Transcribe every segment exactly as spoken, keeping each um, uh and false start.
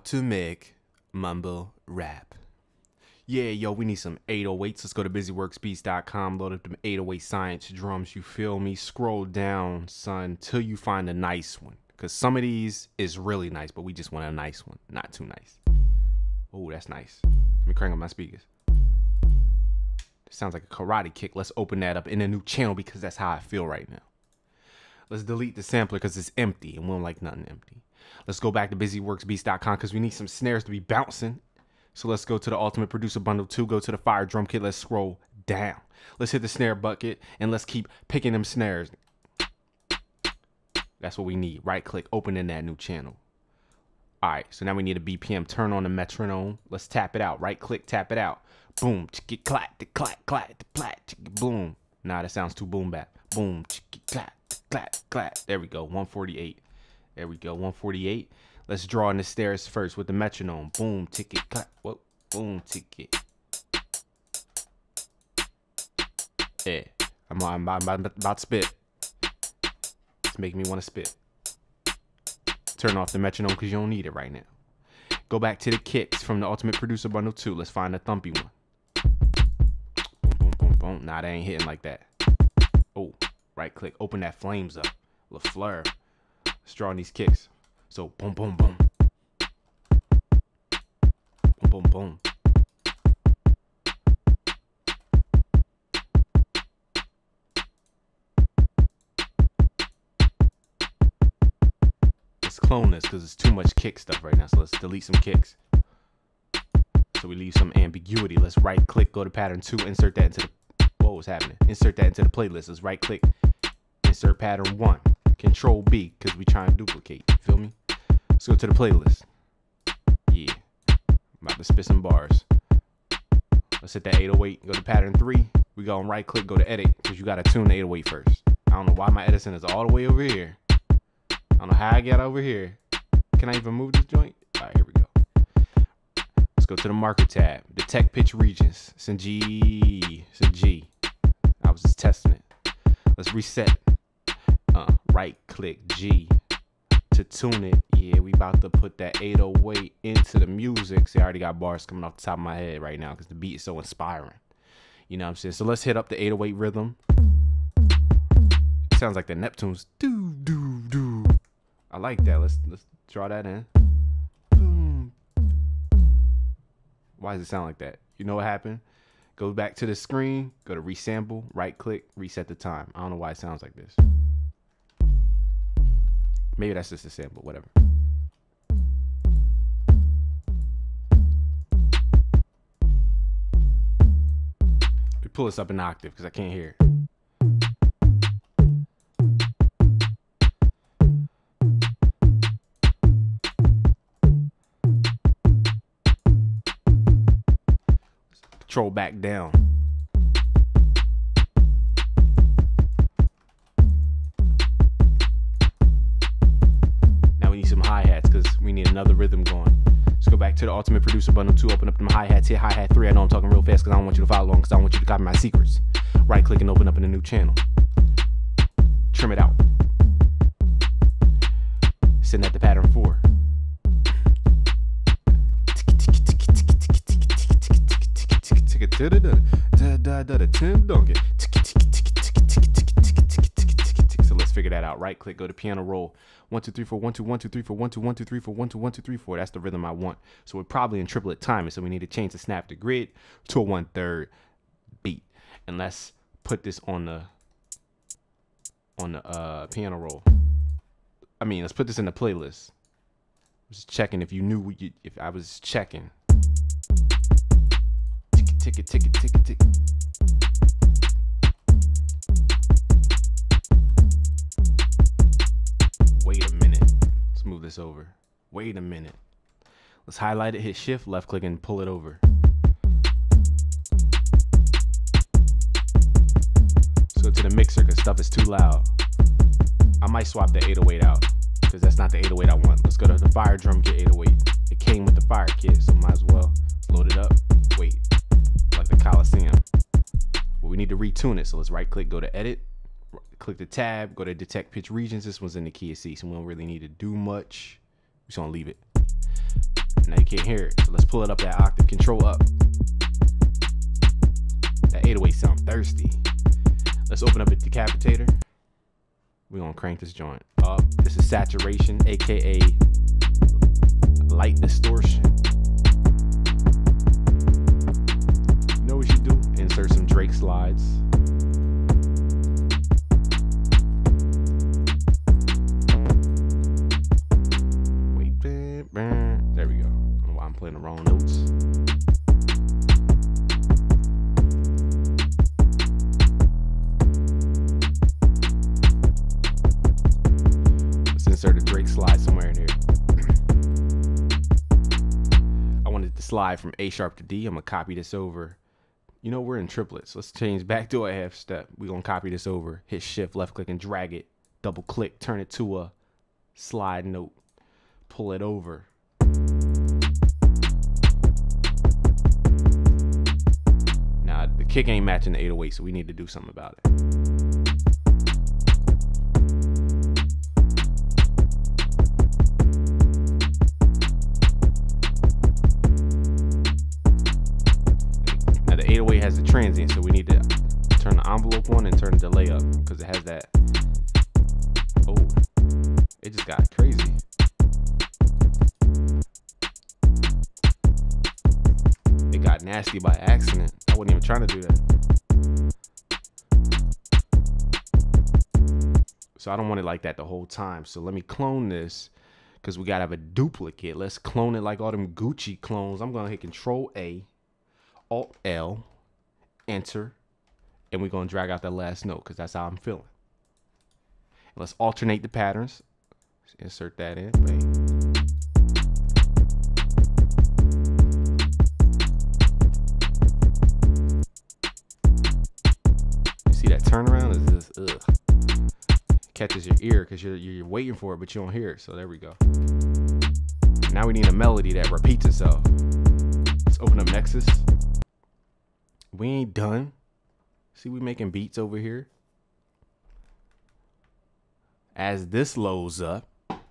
to make mumble rap. Yeah, yo, we need some eight oh eights. Let's go to busy works beats dot com, load up them eight oh eight science drums, you feel me? Scroll down, son, till you find a nice one. Because some of these is really nice, but we just want a nice one, not too nice. Oh, that's nice. Let me crank up my speakers. Sounds like a karate kick. Let's open that up in a new channel because that's how I feel right now. Let's delete the sampler because it's empty and we don't like nothing empty. Let's go back to busy works beats dot com because we need some snares to be bouncing. So let's go to the Ultimate Producer Bundle two, go to the Fire Drum Kit, let's scroll down. Let's hit the snare bucket and let's keep picking them snares. That's what we need. Right click, open in that new channel. All right, so now we need a B P M. Turn on the metronome. Let's tap it out. Right click, tap it out. Boom, chicky clack, the clack, clack, the clack, chicky boom. Nah, that sounds too boom bap. Boom, chicky clack, clack, clack. There we go, one forty-eight. There we go, one forty-eight. Let's draw in the stairs first with the metronome. Boom, ticket, clap, whoa, boom, ticket. Yeah, I'm, I'm, I'm about to spit. It's making me want to spit. Turn off the metronome because you don't need it right now. Go back to the kicks from the Ultimate Producer Bundle two. Let's find a thumpy one. Boom, boom, boom, boom. Nah, they ain't hitting like that. Oh, right click, open that flames up. LaFleur. Let's draw in these kicks. So boom, boom, boom. Boom, boom, boom. Let's clone this because it's too much kick stuff right now. So let's delete some kicks. So we leave some ambiguity. Let's right click, go to pattern two, insert that into the, whoa, what's happening? Insert that into the playlist. Let's right click, insert pattern one. Control B, because we trying to duplicate. You feel me? Let's go to the playlist. Yeah. I'm about to spit some bars. Let's hit that eight oh eight. Go to pattern three. We go and right click, go to edit, because you got to tune the eight oh eight first. I don't know why my Edison is all the way over here. I don't know how I got over here. Can I even move this joint? All right, here we go. Let's go to the marker tab. Detect pitch regions. It's in G. It's in G. I was just testing it. Let's reset. Uh, right click G to tune it. Yeah, we about to put that eight oh eight into the music. See, I already got bars coming off the top of my head right now because the beat is so inspiring. You know what I'm saying? So let's hit up the eight oh eight rhythm. It sounds like the Neptunes. Do do do. I like that. Let's let's draw that in. Why does it sound like that? You know what happened? Go back to the screen. Go to resample. Right click. Reset the time. I don't know why it sounds like this. Maybe that's just a sample, whatever. We pull this up an octave because I can't hear. Control back down. Some hi-hats because we need another rhythm going. Let's go back to the Ultimate Producer Bundle two, open up them hi-hats, hit hi-hat three. I know I'm talking real fast because I don't want you to follow along because I don't want you to copy my secrets. Right click and open up in a new channel. Trim it out. Send that to pattern four. So let's figure that out. Right click, go to piano roll. One, two, three, four, one, two, one, two, three, four, one, two, one, two, three, four, one, two, one, two, three, four. That's the rhythm I want. So we're probably in triplet timing. So we need to change the snap to grid to a one third beat. And let's put this on the on the uh, piano roll. I mean, let's put this in the playlist. Just checking if you knew you, if I was checking. Ticket, ticket, ticket, ticket, ticket. Wait a minute. Let's move this over. Wait a minute. Let's highlight it, hit shift, left click, and pull it over. Let's go to the mixer because stuff is too loud. I might swap the eight oh eight out because that's not the eight oh eight I want. Let's go to the Fire Drum Kit eight oh eight. It came with the Fire Kit, so might as well load it up. Wait, like the Coliseum. Well, we need to retune it, so let's right click, go to edit. Click the tab, go to detect pitch regions. This one's in the key of C, so we don't really need to do much. We're just gonna leave it. Now you can't hear it. So let's pull it up that octave. Control up. That eight oh eight sound thirsty. Let's open up a decapitator. We're gonna crank this joint up. This is saturation, aka light distortion. You know what you do? Insert some Drake slides. Wait, there we go. I don't know why I'm playing the wrong notes. Insert a Drake slide somewhere in here. I wanted to slide from A sharp to D. I'm gonna copy this over. You know, we're in triplets. Let's change back to a half step. We're gonna copy this over. Hit shift, left click, and drag it. Double click, turn it to a slide note. Pull it over. Now the kick ain't matching the eight oh eight, so we need to do something about it. eight oh eight has the transient, so we need to turn the envelope on and turn the delay up because it has that. Oh, it just got crazy. It got nasty by accident. I wasn't even trying to do that. So I don't want it like that the whole time. So let me clone this because we gotta have a duplicate. Let's clone it like all them Gucci clones. I'm gonna hit Control A. Alt L, enter, and we're gonna drag out that last note because that's how I'm feeling. And let's alternate the patterns. Let's insert that in. Bang. You see that turnaround is just ugh. Catches your ear because you're you're waiting for it, but you don't hear it. So there we go. Now we need a melody that repeats itself. Let's open up Nexus. We ain't done. See, we making beats over here. As this loads up.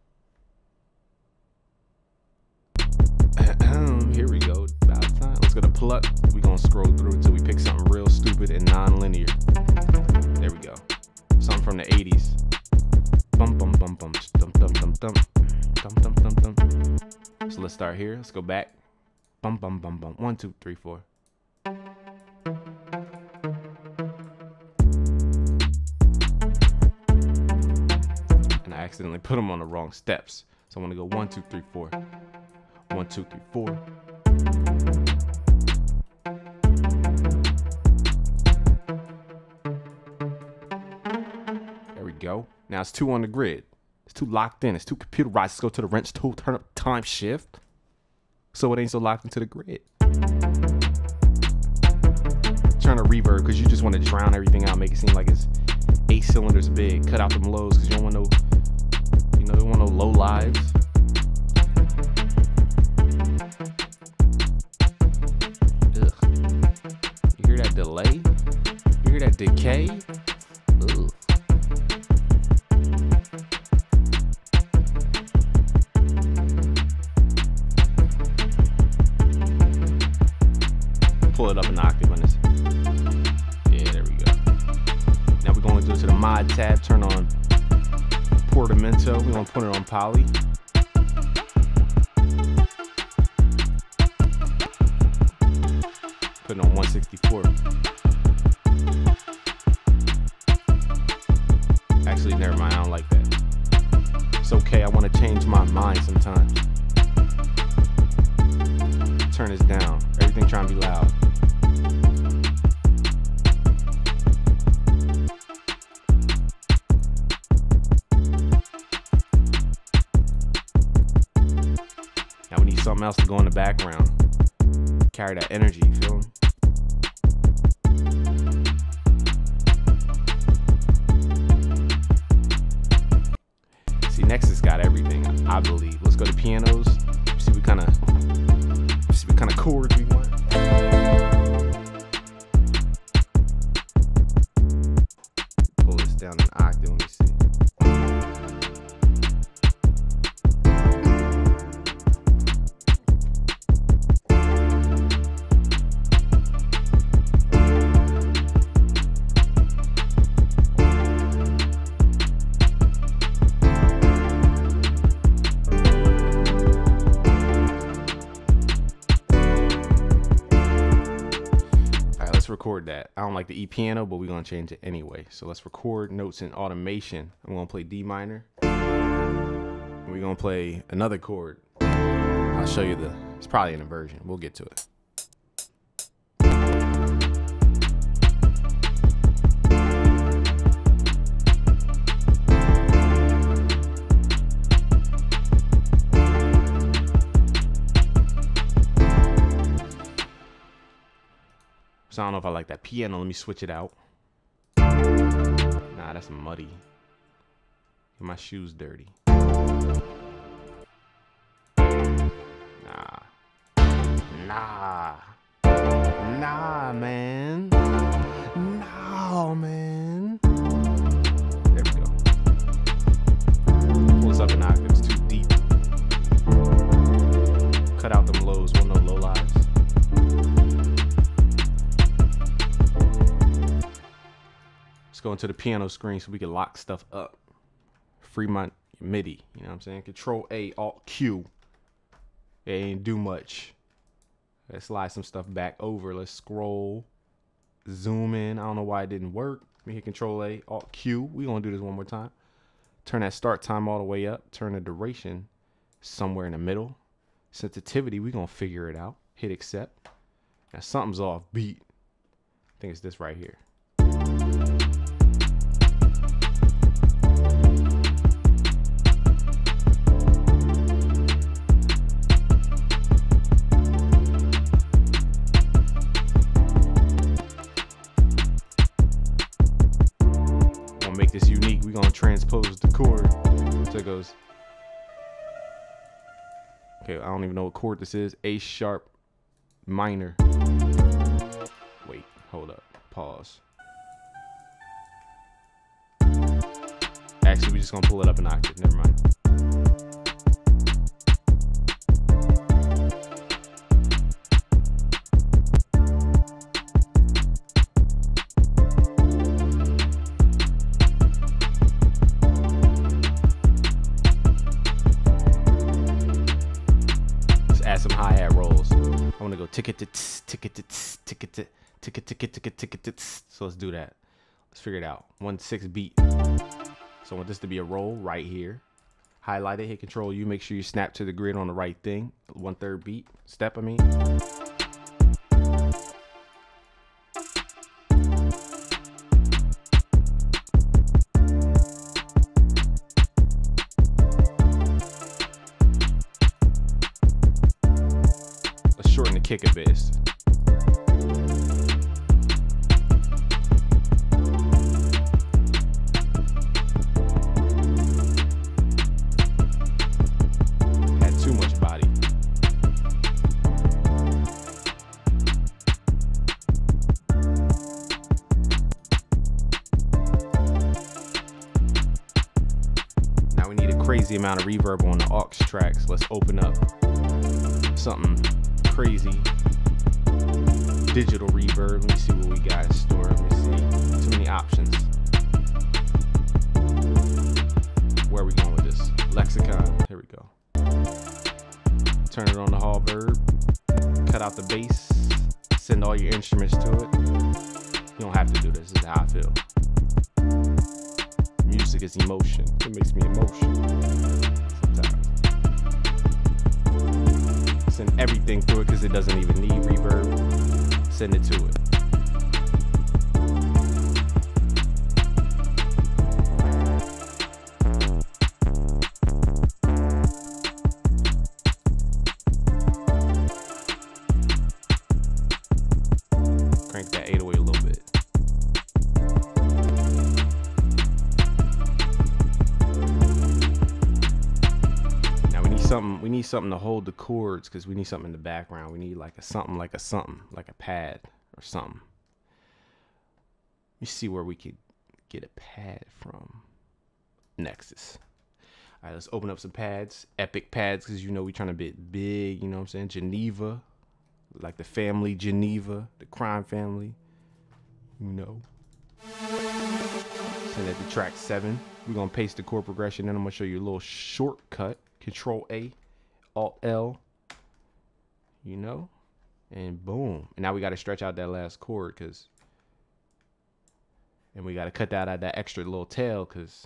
Here we go. About time. Let's go to pluck. We're going to scroll through until we pick something real stupid and non-linear. There we go. Something from the eighties. Bum, bum, bum, bum. Dum, dum, dum, dum. Dum, dum, dum, dum. So let's start here. Let's go back. Bum, bum, bum, bum. One, two, three, four. And I accidentally put them on the wrong steps. So I want to go one, two, three, four. One, two, three, four. There we go. Now it's two on the grid. It's too locked in. It's too computerized. Let's go to the wrench tool, turn up time shift. So it ain't so locked into the grid. Turn a reverb because you just want to drown everything out, make it seem like it's eight cylinders big. Cut out them lows because you don't want no, you know, you don't want no low lives. Ugh. You hear that delay? You hear that decay? Ugh. Pull it up an octave on this. Yeah, there we go. Now we're going to go to the mod tab, turn on Portamento. We're going to put it on poly. Put it on one sixty-four. Actually, never mind. I don't like that. It's okay. I want to change my mind sometimes. Turn this down. Everything trying to be loud. Now we need something else to go in the background. Carry that energy, you feel me? See, Nexus got everything, I believe. Let's go to pianos. See what kind of see what kind of chords we want. Pull this down an octave, let me see. let's record that. I don't like the E piano, but we're gonna change it anyway. So let's record notes in automation. I'm gonna play D minor. We're gonna play another chord. I'll show you the, it's probably an inversion. We'll get to it. So I don't know if I like that piano. Let me switch it out. Nah, that's muddy. My shoes dirty. Nah. Nah. Nah, man. No, man. There we go. Pull this up an octave. It's too deep. Cut out them lows. We'll know low lives. Let's go into the piano screen so we can lock stuff up. Free my MIDI, you know what I'm saying? Control A, Alt Q. It ain't do much. Let's slide some stuff back over. Let's scroll, zoom in. I don't know why it didn't work. Let me hit Control A, Alt Q. We gonna do this one more time. Turn that start time all the way up. Turn the duration somewhere in the middle. Sensitivity, we gonna figure it out. Hit accept. Now something's off beat. I think it's this right here. Make this unique. We're gonna transpose the chord so it goes. Okay, I don't even know what chord this is. A sharp minor. Wait, hold up, pause. Actually, we just gonna pull it up an octave. Never mind. Add some hi-hat rolls. I want to go ticket to ticket to ticket to ticket ticket ticket ticket ticket. So let's do that. Let's figure it out. One six beat. So I want this to be a roll right here. Highlight it. Hit Control U. Make sure you snap to the grid on the right thing. One third beat. Step. I mean. Shorten the kick a bit. Had too much body. Now we need a crazy amount of reverb on the aux tracks. Let's open up something crazy. Digital reverb. Let me see what we got in store. Let me see. Too many options. Where are we going with this? Lexicon. Here we go. Turn it on the hall verb. Cut out the bass. Send all your instruments to it. You don't have to do this. This is how I feel. Music is emotion. It makes me emotional. Sometimes. Send everything through it because it doesn't even need reverb. Send it to it. Crank that eight oh eight a little bit. Something we need something to hold the chords because we need something in the background. We need like a something like a something like a pad or something. Let me see where we could get a pad from. Nexus. All right, let's open up some pads. Epic pads because you know we're trying to be big. You know what I'm saying? Geneva, like the family Geneva, the crime family. You know. Send that to track seven. We're gonna paste the chord progression. Then I'm gonna show you a little shortcut. Control A, Alt L, you know, And boom. And now we got to stretch out that last chord because, and we got to cut that out that extra little tail because,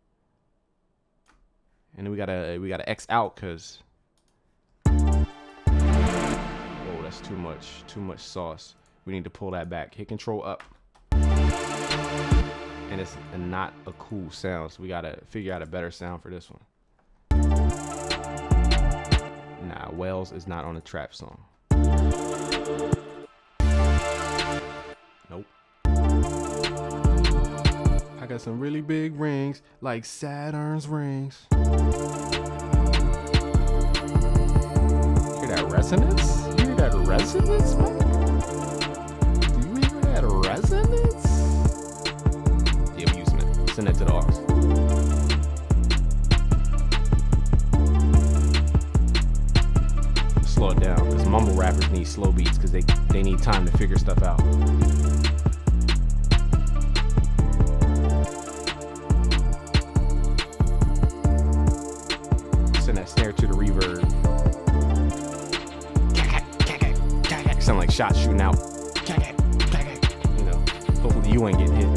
and then we got to, we got to X out because, oh, that's too much, too much sauce. We need to pull that back. Hit control up. And it's a, not a cool sound. So we got to figure out a better sound for this one. Nah, Wells is not on a trap song. Nope. I got some really big rings, like Saturn's rings. Hear that resonance? You hear that resonance, man? Do you hear that resonance? Yeah, we using it. Send that to the aux. Slow it down, because mumble rappers need slow beats because they, they need time to figure stuff out. Send that snare to the reverb. Sound like shots shooting out. You know, hopefully you ain't getting hit.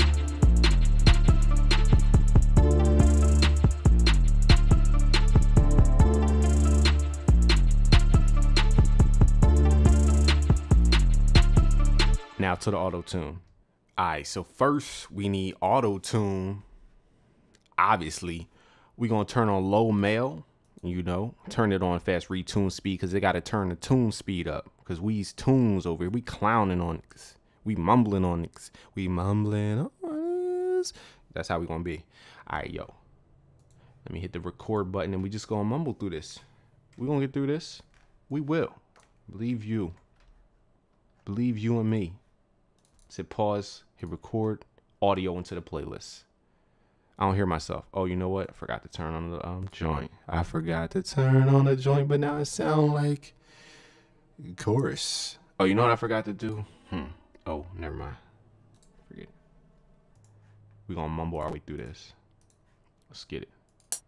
Now to the auto-tune. Alright, so first we need auto-tune. Obviously, we're gonna turn on low male, you know, turn it on fast retune speed because they gotta turn the tune speed up. Because we's tunes over here. We clowning on it. We mumbling on it. We mumbling on it. That's how we gonna be. Alright, yo. Let me hit the record button and we just gonna mumble through this. We gonna get through this. We will. Believe you. Believe you and me. Hit pause, hit record, audio into the playlist. I don't hear myself. Oh, you know what? I forgot to turn on the um, joint. I forgot to turn on the joint, but now it sounds like chorus. Oh, you know what I forgot to do? Hmm. Oh, never mind. Forget it. We're going to mumble our way through this. Let's get it.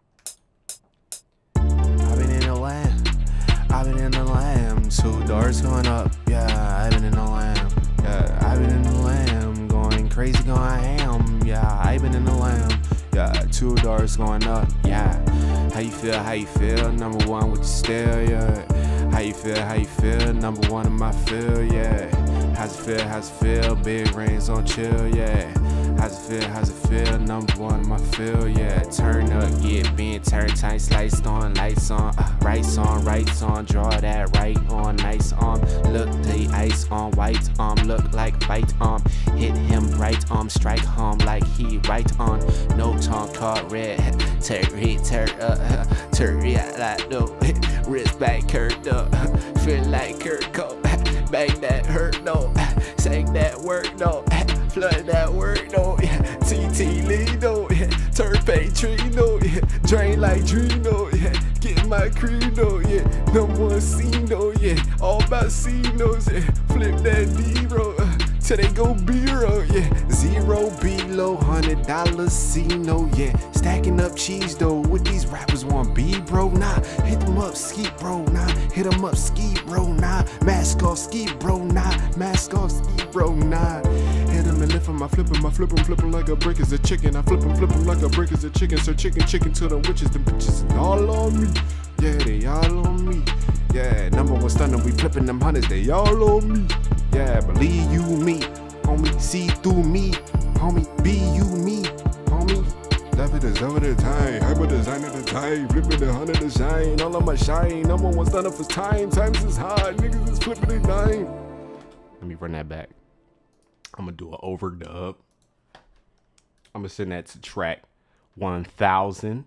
I've been in the land. I've been in the land. Two doors going up. Yeah, I've been in the land. Yeah, I've been in the lamb, going crazy, going ham. Yeah, I've been in the lamb. Yeah, two doors going up. Yeah, how you feel? How you feel? Number one with the style. Yeah, how you feel? How you feel? Number one in my feel. Yeah, how's it feel? How's it feel? Big rings on chill. Yeah, how's it feel? How's it feel? Number one in my feel. Yeah, turn up, get bent, turn tight, sliced on, lights on, uh, rights on, rights on, draw that right on, nice on, look the ice on, white arm, look like fight arm, hit him right arm, strike home like he right on, no tongue caught red, turn, turn, uh, turn, yeah, like no, wrist back curved up, feel like Kurt Cole, bang that hurt, no, sang that word, no, flood that word, no, T T Lino, turn Patrino, yeah, drain like Drino, yeah, get my credo, yeah, number one C-no, yeah, all about C-nos, yeah, flip that D-roll, uh, till they go B-roll, yeah, zero below, hundred dollars C-no, yeah, stacking up cheese though, what these rappers want be, bro, nah, hit them up, ski, bro, nah, hit them up, ski, bro, nah, mask off, ski, bro, nah, mask off, ski, bro, nah, hit them and lift them, I flip them, I flip them, flip them like a brick is a chicken, I flip them, flip them like a brick is a chicken, so chicken, chicken to them witches, them bitches, all on me, yeah, they all on me, yeah, number one stunner, we flipping them hundreds, they all on me, yeah, believe you me, homie, see through me, homie, be you me, homie, that it is over the time, hyper design of the time, flipping the hundred to shine, all of my shine, number one stunner for time, times is hard, niggas is flipping it nine. Let me run that back. I'm gonna do an overdub. I'm gonna send that to track one thousand.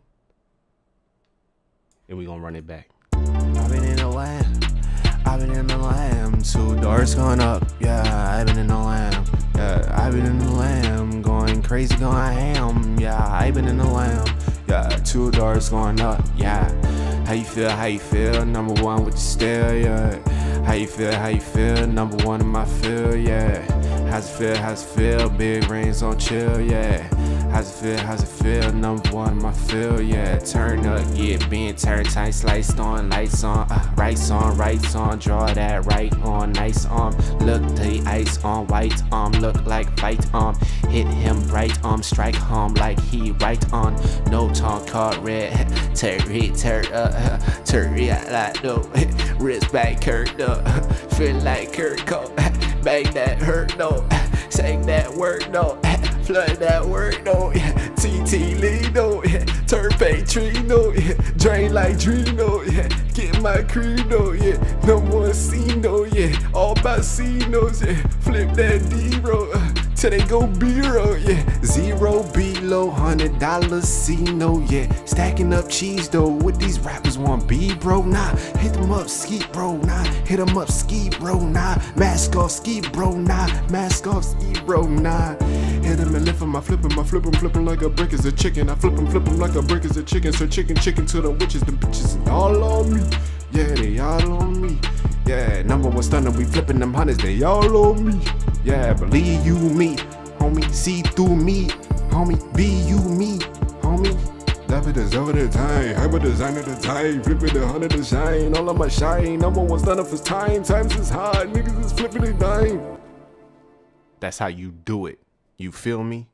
And we gonna run it back. I've been in the land, I've been in the lamb, two doors going up, yeah, I've been in the lamb, yeah, I've been in the lamb, going crazy, going ham, yeah, I've been in the lamb, yeah, two doors going up, yeah, how you feel, how you feel, number one with the style, yeah, how you feel, how you feel, number one in my feel, yeah, how's How's it feel, how's it feel, big rings on chill, yeah. How's it feel, how's it feel, number one in my field, yeah. Turn up, get bent, turn tight, sliced on, lights on, uh, rights on, rights on, draw that right on, nice arm, look the ice on, white arm, look like fight arm, hit him right arm, strike home like he right on, no tongue caught red, turry, tur, uh, turry, like no, wrist back, Kurt, uh, feel like Kurt Cole, bang that hurt, no, sang that word, no, flood that word, no, T T Lino, turn Patrino, drain like Drino, get my credo, yeah, no more Cino, yeah, all Bacinos, yeah, flip that D-roll, till they go B-roll, yeah, zero below, hundred dollars C-no, yeah, stacking up cheese though, what these rappers want be, bro, nah, hit them up, ski, bro, nah, hit them up, ski, bro, nah, mask off, ski, bro, nah, mask off, ski, bro, nah, hit them and lift them, I flip them, I flip them, flip them like a brick is a chicken, I flip them, flip them like a brick is a chicken, so chicken, chicken to the witches, the bitches, and all on me, yeah, they all on me, yeah, number one stunner, we flipping them hundreds, they all on me, yeah, believe you me, homie, see through me, homie, be you me, homie. Love it is over the time, hyper design of the time, flipping the hundred to shine, all of my shine, number one stunner for time, times is hard, niggas is flipping the dime. That's how you do it. You feel me?